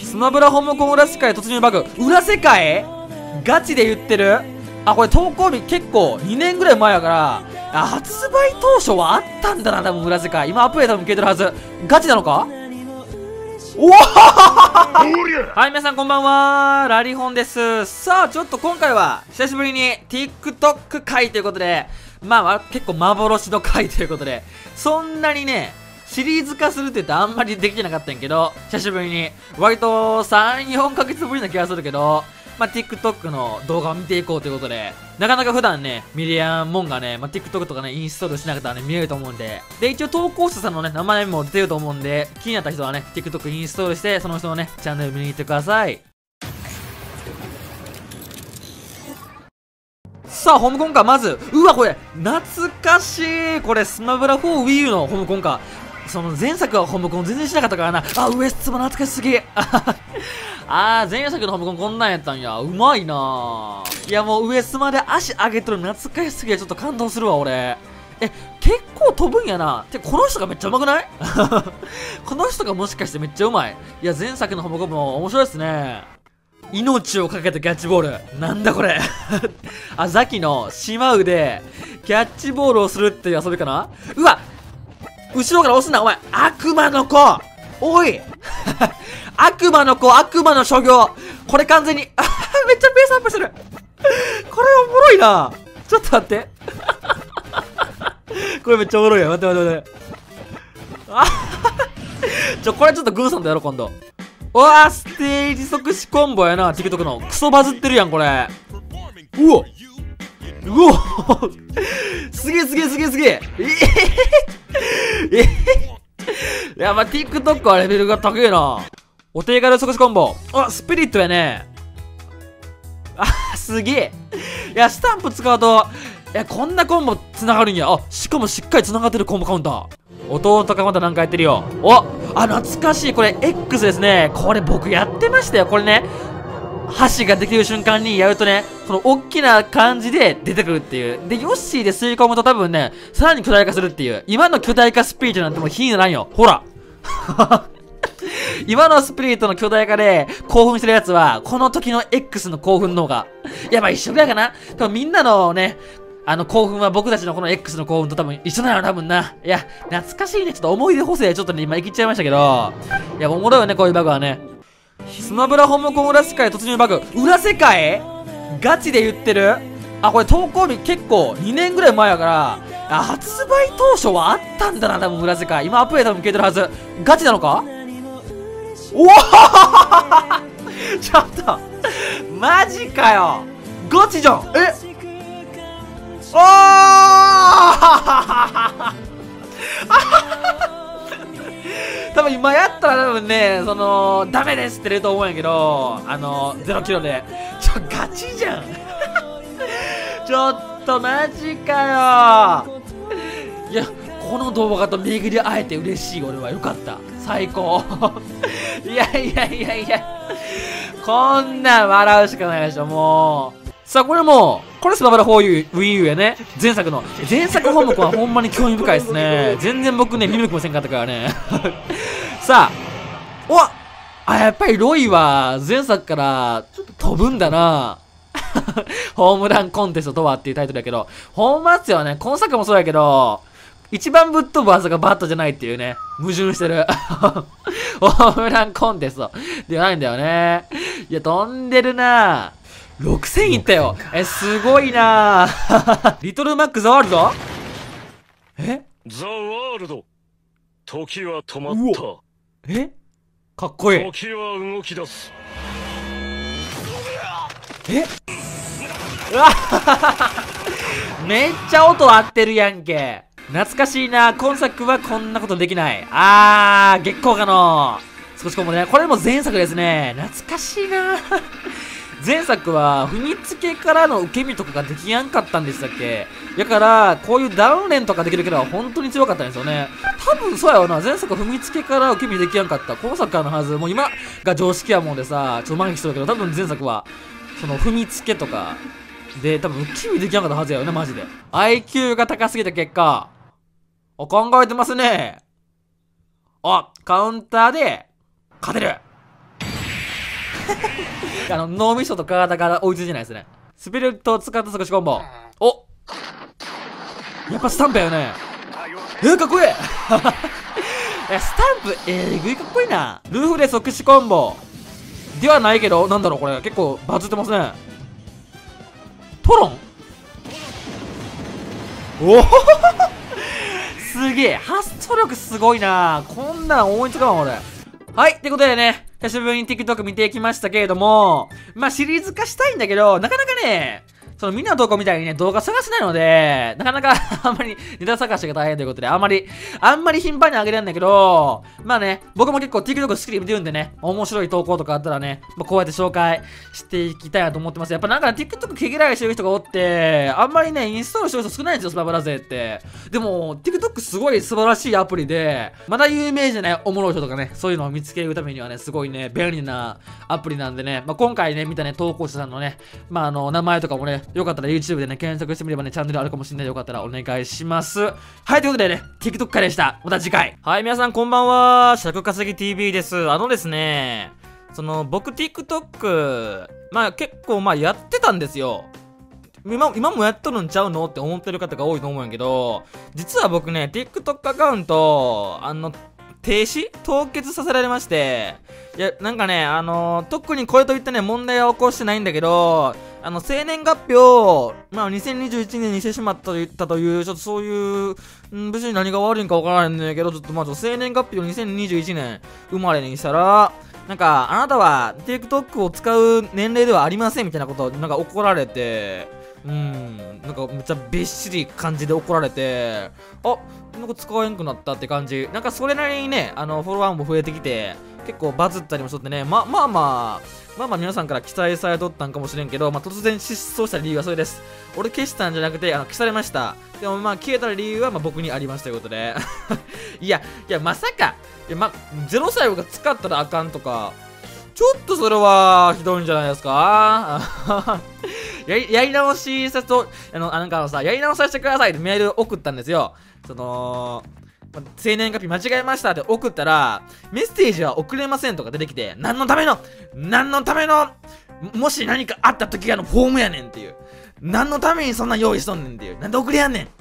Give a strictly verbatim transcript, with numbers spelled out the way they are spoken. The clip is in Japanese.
スマブラホモコン裏世界突入バグ。裏世界ガチで言ってる？あ、これ投稿日結構にねんぐらい前やから、あ、発売当初はあったんだな、多分裏世界。今アップデートも消えてるはず。ガチなのか？おおはい、皆さんこんばんは。ラリホンです。さあ、ちょっと今回は久しぶりに TikTok 回ということで、まあ、結構幻の回ということで、そんなにね、シリーズ化するって言ってあんまりできてなかったんやけど、久しぶりに、割とさん、よんかげつぶりな気がするけど、まあ、TikTok の動画を見ていこうということで、なかなか普段ね、見れやんもんがね、まあ、TikTok とかね、インストールしなかったらね、見えると思うんで、で、一応投稿者さんのね、名前も出てると思うんで、気になった人はね、TikTok インストールして、その人のね、チャンネル見に行ってください。さあ、ホームコンか、まず、うわ、これ、懐かしい。これ、スマブラフォー Wii U のホームコンか。その前作はホームコン全然しなかったからな。あ、ウエスツも懐かしすぎ。あー、前作のホームコンこんなんやったんや。うまいなー。いや、もうウエスまで足上げとる懐かしすぎてちょっと感動するわ、俺。え、結構飛ぶんやな。て、この人がめっちゃうまくないこの人がもしかしてめっちゃうまい。いや、前作のホームコンも面白いですね。命をかけたキャッチボール。なんだこれ。あ、ザキのしまうで、キャッチボールをするっていう遊びかな。うわ、後ろから押すな、お前。悪魔の子。おい。悪魔の子、悪魔の所業。これ完全に、あめっちゃペースアップしてる。これおもろいな。ちょっと待って。これめっちゃおもろいや。待って待って待って。あちょ、これちょっとグーさんとやろう、今度。うわー、ステージ即死コンボやな、TikTok の。クソバズってるやん、これ。うおうおすげえすげえすげえすげええええいや、まあ、TikTok はレベルが高いな。お手軽即死コンボ。あ、スピリットやね。あ、すげえ。いや、スタンプ使うと、いや、こんなコンボ繋がるんや。あ、しかもしっかり繋がってるコンボカウンター。弟がまたなんかやってるよ。お、あ、懐かしい。これ X ですね。これ僕やってましたよ。これね、箸ができる瞬間にやるとね、この大きな感じで出てくるっていう。で、ヨッシーで吸い込むと多分ね、さらに巨大化するっていう。今の巨大化スピリットなんてもう火にならんよ。ほら。今のスピリットの巨大化で興奮してるやつは、この時の X の興奮の方が。いや、まあ一緒ぐらいかな。多分みんなのね、あの興奮は僕たちのこの X の興奮と多分一緒なの多分な。いや、懐かしいね。ちょっと思い出補正ちょっとね、今生きちゃいましたけど。いや、おもろいよね、こういうバグはね。スマブラホームコン裏世界突入バグ。裏世界ガチで言ってる？あ、これ投稿日結構にねんぐらい前やから、あ、発売当初はあったんだな、多分裏世界。今アップデートも消えてるはず。ガチなのか？おおちょっとマジかよ。ガチじゃん。えおー多分今やったら多分ね、その、ダメですって言うと思うんやけど、あの、ゼロキロで。ちょ、ガチじゃんちょっとマジかよ。いや、この動画と巡り会えて嬉しい。俺はよかった。最高。いやいやいやいや。こんなん笑うしかないでしょ、もう。さあ、これも、これスマブラ フォー Wii U やね。前作の。前作ホームコンはほんまに興味深いですね。全然僕ね、見向きもせんかったからね。さあ、おあ、やっぱりロイは前作から飛ぶんだな。ホームランコンテストとはっていうタイトルやけど、ほんまっすよね。今作もそうやけど、一番ぶっ飛ぶ技がバットじゃないっていうね。矛盾してる。ホームランコンテストではないんだよね。いや、飛んでるな。ろくせんいったよ。え、すごいなぁ。リトルマックザワールド？え？ ザワールド。時は止まった。 え？かっこいい。 時は動き出す。 え？うわめっちゃ音合ってるやんけ。懐かしいな。今作はこんなことできない。あー、月光河の少しこもね。これも前作ですね。懐かしいな。前作は踏みつけからの受け身とかができやんかったんでしたっけ。だからこういうダウン連とかできるキャラは本当に強かったんですよね。多分そうやろな。前作踏みつけから受け身できやんかった。今作からのはず。もう今が常識やもんでさ、ちょっと麻痺してるけど、多分前作はその踏みつけとかで多分受け身できやんかったはずやよね、マジで。 アイキュー が高すぎた結果、あ、考えてますね。あ、カウンターで勝てる。 あの、脳みそと体が追いついてないですね。スピリットを使った即死コンボ。おやっぱスタンプやよね。えー、かっこいいえ、スタンプ、えー、ぐいかっこいいな。ルーフで即死コンボ。ではないけど、なんだろうこれ。結構バズってますね。トロンおおすげえ発想力すごいな。こんなん思いつかんわ俺。はい、ってことでね、久しぶりに TikTok 見てきましたけれども、まあシリーズ化したいんだけど、なかなかね、そのみんなの投稿みたいにね、動画探せないので、なかなかあんまりネタ探しが大変ということで、あんまり、あんまり頻繁にあげれるんだけど、まあね、僕も結構 TikTok 好きで見てるんでね、面白い投稿とかあったらね、まあ、こうやって紹介していきたいなと思ってます。やっぱなんか TikTok 毛嫌いしてる人がおって、あんまりね、インストールしてる人少ないんですよ、スパブラ勢って。でも、TikTok すごい素晴らしいアプリで、まだ有名じゃないおもろい人とかね、そういうのを見つけるためにはね、すごいね、便利なアプリなんでね、まあ、今回ね、見たね、投稿者さんのね、まあ、あの、名前とかもね、よかったら YouTube でね、検索してみればね、チャンネルあるかもしれない。よかったらお願いします。はい、ということでね、TikTok 会でした。また次回。 はい、皆さんこんばんは。尺稼ぎ ティーブイ です。あのですね、その、僕 TikTok、まあ結構まあやってたんですよ。今、今もやっとるんちゃうのって思ってる方が多いと思うんやけど、実は僕ね、TikTok アカウント、あの、停止凍結させられまして、いや、なんかね、あのー、特にこれといったね、問題は起こしてないんだけど、あの、生年月日を、まあ、にせんにじゅういちねんにしてしまったといったという、ちょっとそういう、ん別に何が悪いんかわからないんだけど、ちょっとまあ、生年月日をにせんにじゅういちねん生まれにしたら、なんか、あなたは TikTok を使う年齢ではありませんみたいなことを、なんか怒られて、うん、なんかめっちゃびっしり感じで怒られて、あ、なんか使えんくなったって感じ。なんかそれなりにね、あの、フォロワーも増えてきて、結構バズったりもしとってね、ま、まあまあ、まあまあ皆さんから期待されとったんかもしれんけど、まあ突然失踪した理由はそれです。俺消したんじゃなくて、あの、消されました。でもまあ消えた理由はまあ僕にありますということで。いや、いや、まさか、いや、ま、ゼロ歳が使ったらあかんとか、ちょっとそれはひどいんじゃないですかやり、やり直しさせと、あの、あなんかあのさ、やり直させてくださいってメール送ったんですよ。その、ま、生年月日間違えましたって送ったら、メッセージは送れませんとか出てきて、何のための、何のための、もし何かあった時がのフォームやねんっていう。何のためにそんな用意しとんねんっていう。なんで送りやんねん